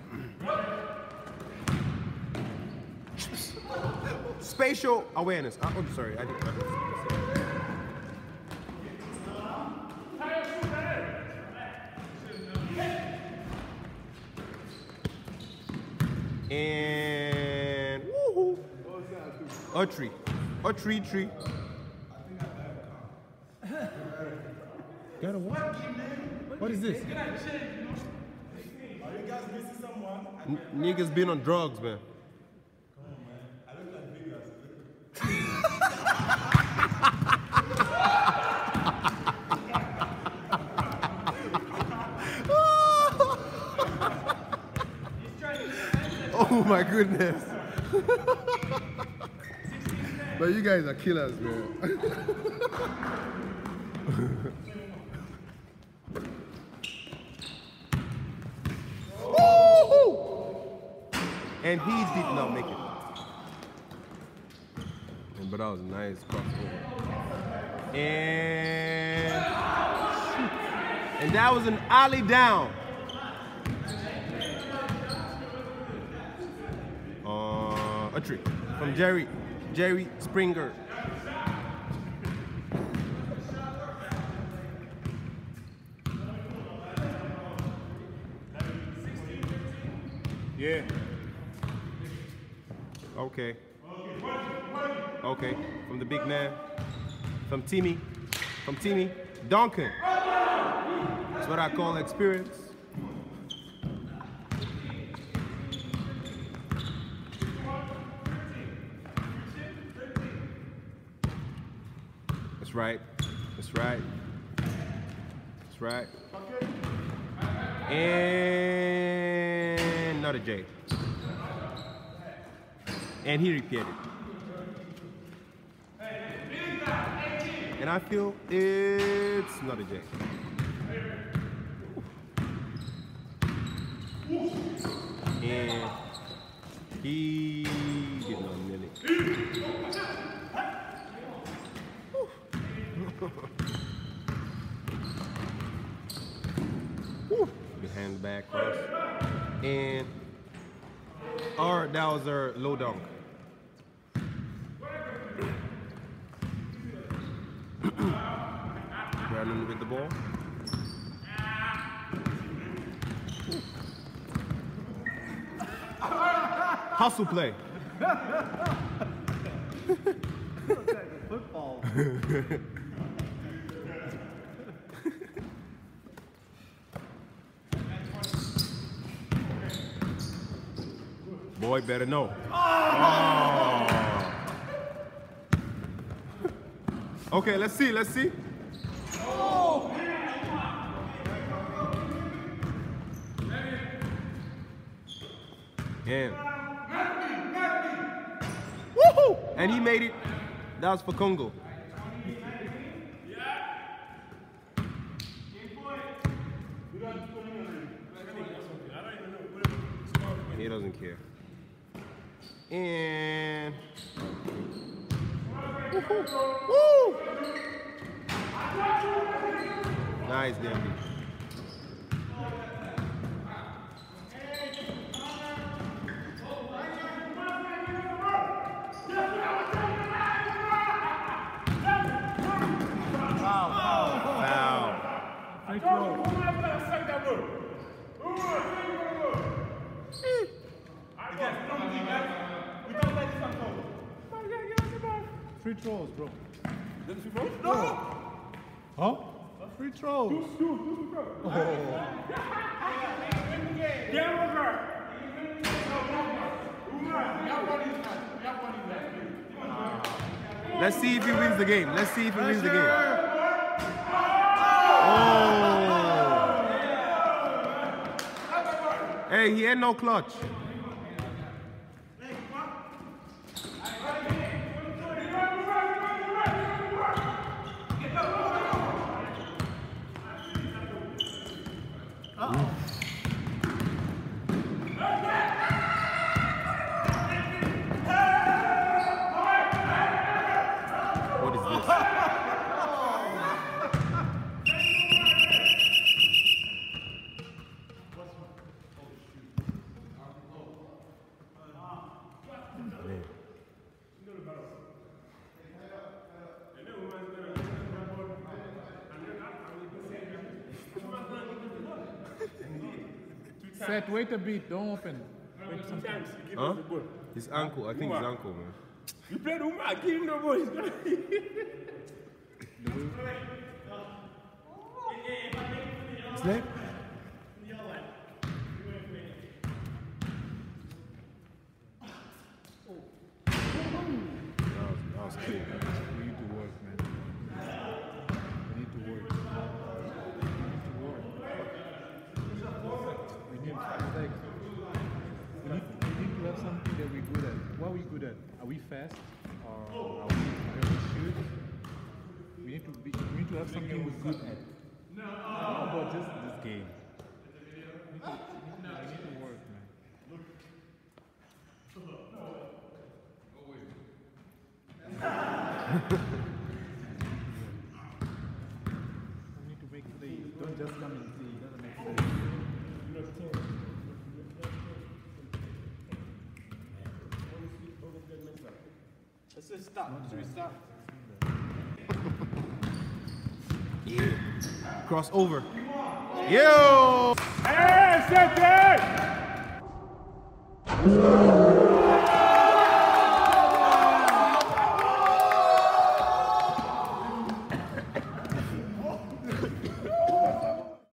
Spatial awareness. Oh, sorry. I didn't. And woohoo! A tree. Got a what? What is this? Are you guys missing someone? Niggas been on drugs, man. I look like Vegas. Oh my goodness. But you guys are killers, man. And he did not make it. But that was a nice crossover. And that was an alley down. A trick from Jerry Springer. Yeah. Okay. From the big man. From Timmy. Duncan. That's what I call experience. That's right. And not a J. And he repaired it. And I feel it's not a J. And he did not nail it. Woo. Behind the back cross. And that was our low dunk. Brandon with the ball. Hustle play. Football. Boy better know. Oh. Okay, let's see. And woohoo! And he made it. That was for Congo. He doesn't care. And woo! Nice, Demby. Free throws, bro. No! Huh? Free throws. Let's see if he wins the game. Oh. Hey, he had no clutch. What is this? Set, wait a bit, don't open. Wait some time. Huh? His ankle, I think his ankle, man. You play the woman, give him the ball. He's gonna Snake? That was clean. We need to work, man. We need to work. We need to have something that we're good at. What are we good at? Are we fast? Or are we shoot? We need to have something we're good at. No. How about just this game? We need to work, man. We need to make plays. Don't just come and play. It doesn't make sense. Let's just stop. Should we stop? Yeah. Cross over. Yo! Hey, set it!